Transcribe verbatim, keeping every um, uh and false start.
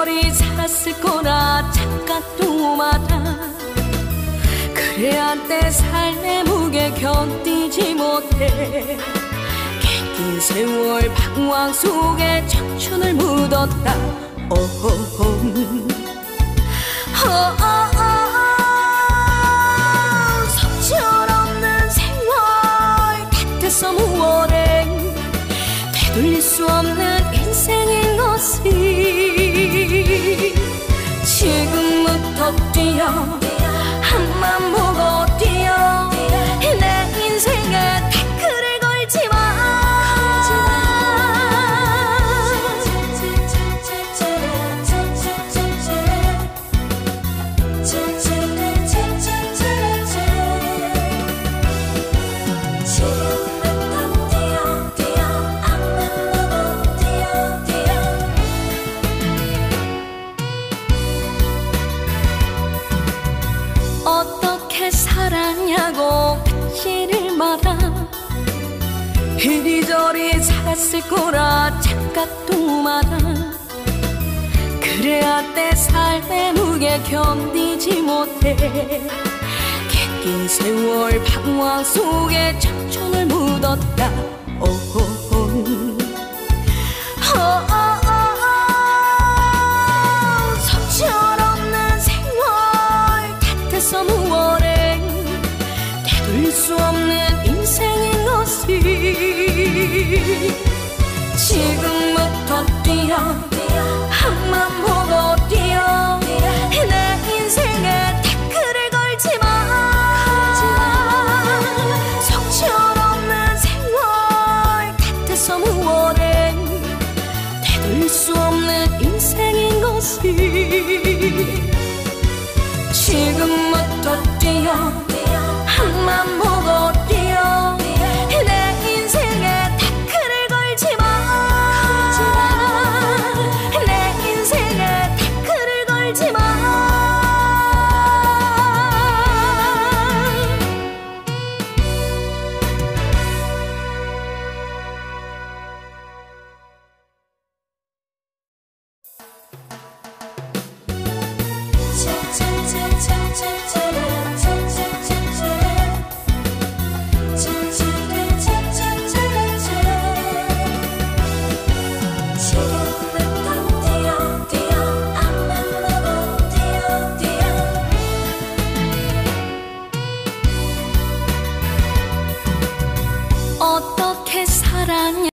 이리저리 살았을 거라 착각도 마다. 그래야 내 삶의 무게 견디지 못해 긴 세월 방황 속에 청춘을 묻었다. 오호호 속절없는 세월 같아서 무얼해 되돌릴 수 없는 인생인 것이. 지금부터 뛰어 한만 보고 뛰어 내 인생에 태클을 걸지 마. 어떻게 살았냐고 묻지를 마라. 이리저리 살았을 거라 착각도 마라. 그래야 내 삶의 무게 견디지 못해 긴 세월 방황 속에 청춘을 묻었다. 오호호 속절없는 세월 같아서 무얼해 되돌릴 수 없는 인생인 것이. 지금부터 뛰어 한만 보고 뛰어 내 인생에 태클을 걸지 마. 속절없는 세월 같아서 무얼해 되돌릴 수 없는 인생인 것이. 지금부터 뛰어 한만 보고 뛰어 내 인생에 태클을 걸지 마. 내 인생에 태클을 걸지 마. cha cha cha cha cha